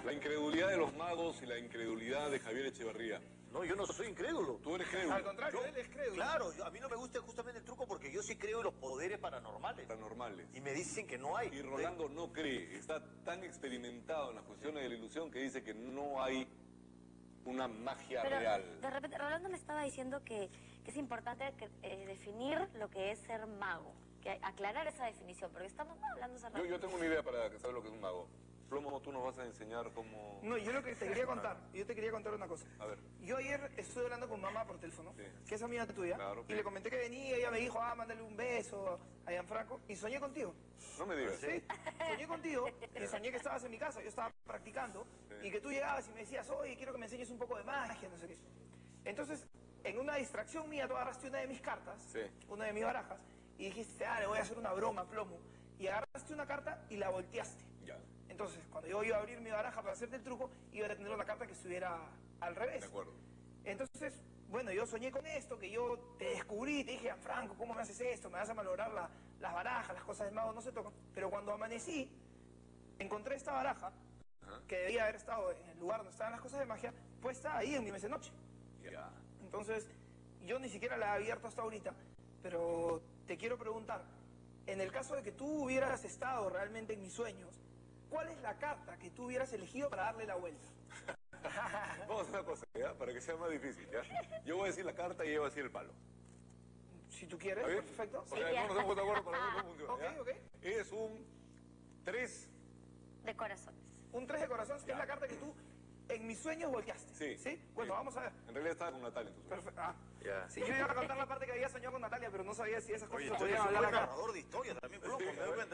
La incredulidad de los magos y la incredulidad de Javier Echeverría. No, yo no soy incrédulo. Tú eres crédulo. Al contrario, él es crédulo. Claro, a mí no me gusta justamente el truco porque yo sí creo en los poderes paranormales. Paranormales. Y me dicen que no hay. Y Rolando no cree, está tan experimentado en las cuestiones de la ilusión que dice que no hay una magia Pero real. de repente Rolando me estaba diciendo que es importante definir lo que es ser mago, que aclarar esa definición, porque estamos hablando hace rato. Yo tengo una idea para saber lo que es un mago. Plomo, tú nos vas a enseñar cómo... No, yo lo que te quería contar, una cosa. A ver. Yo ayer estuve hablando con mamá por teléfono, Sí. que es amiga tuya, Claro, y le comenté que venía, ella me dijo, mándale un beso a Gianfranco, y soñé contigo. No me digas. Sí, soñé contigo, y soñé que estabas en mi casa, yo estaba practicando, y que tú llegabas y me decías, oye, quiero que me enseñes un poco de magia, no sé qué. Entonces, en una distracción mía, tú agarraste una de mis cartas, Sí. una de mis barajas, y dijiste, le voy a hacer una broma, Plomo. Y agarraste una carta y la volteaste. Ya, Entonces, cuando yo iba a abrir mi baraja para hacerte el truco, iba a tener una carta que estuviera al revés. de acuerdo. Entonces, bueno, yo soñé con esto, que yo te descubrí, te dije, Franco, ¿cómo me haces esto? Me vas a malograr las barajas, las cosas del mago no se tocan. Pero cuando amanecí, encontré esta baraja, que debía haber estado en el lugar donde estaban las cosas de magia, puesta ahí en mi mesa de noche. Ya. Entonces, yo ni siquiera la he abierto hasta ahorita, pero te quiero preguntar, en el caso de que tú hubieras estado realmente en mis sueños, ¿cuál es la carta que tú hubieras elegido para darle la vuelta? Vamos a hacer una cosa, ¿ya? Para que sea más difícil, ¿ya? Yo voy a decir la carta y ella va a decir el palo. Si tú quieres, ¿Está bien? perfecto. O sea, no nos hemos de acuerdo para ver cómo funciona, Ok, ¿ya? ok. Es un 3. De corazones. Un 3 de corazón es la carta que tú en mis sueños volteaste. Sí. ¿Sí? Bueno, Sí. vamos a ver. En realidad estaba con Natalia. Perfecto. Ya. Sí, yo iba a contar la parte que había soñado con Natalia, pero no sabía si esas cosas Oye, se tú eres podían un hablar buen acá. narrador de historia también, Plomo. Sí, Me doy cuenta.